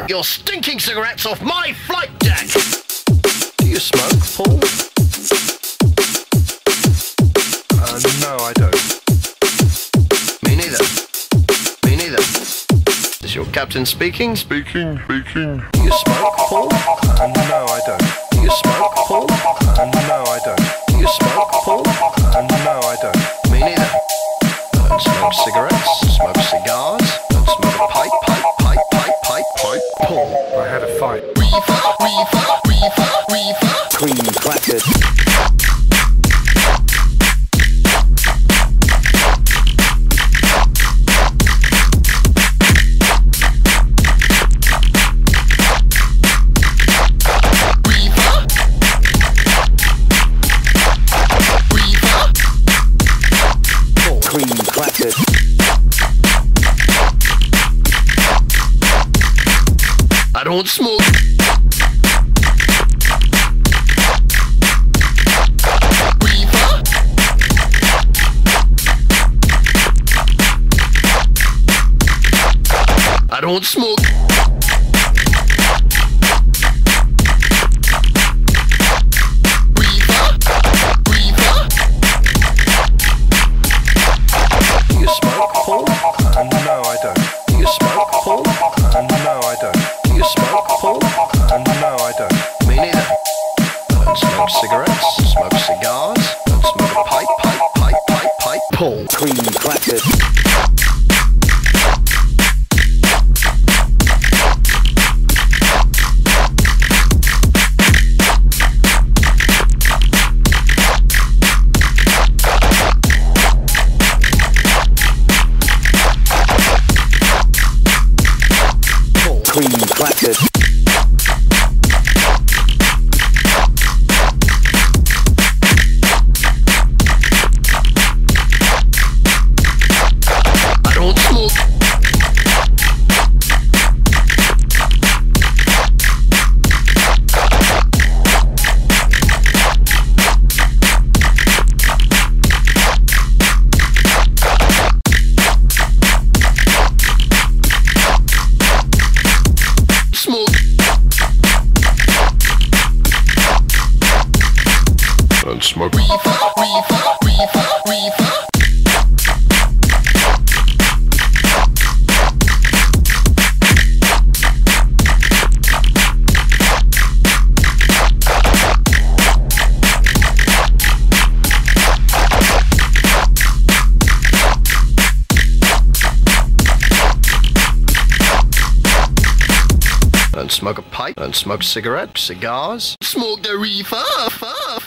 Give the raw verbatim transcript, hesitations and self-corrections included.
your stinking cigarettes off my flight deck! Do you smoke, Paul? Uh, no, I don't. Me neither. Me neither. Is your captain speaking? Speaking, speaking. Do you smoke, Paul? Uh, no, I don't. Do you smoke, Paul? Uh, no, I don't. Do you smoke, Paul? Uh, no, I don't. Me neither. I don't smoke cigarettes, smoke cigars, don't smoke a pipe, pipe, pipe, pipe, pipe, pipe. Paul. I had a fight. Reefer, reefer, reefer, reefer. Cream crackers. I don't smoke. Reefer. I don't smoke. Reefer. Reefer. Do you smoke, Paul? Uh, no, I don't. Do you smoke, Paul? Uh, no, I don't. Do you smoke, Paul? Uh, no, I don't. Me neither. I don't smoke cigarettes, smoke cigars, don't smoke a pipe, pipe, pipe, pipe, pipe. Paul. Cream crackers. Cream crackers. I don't smoke. Smoke. Don't smoke. Reefer, reefer, reefer, reefer. Don't smoke a pipe, don't smoke a cigarette, cigars. Smoke the reefer, fur,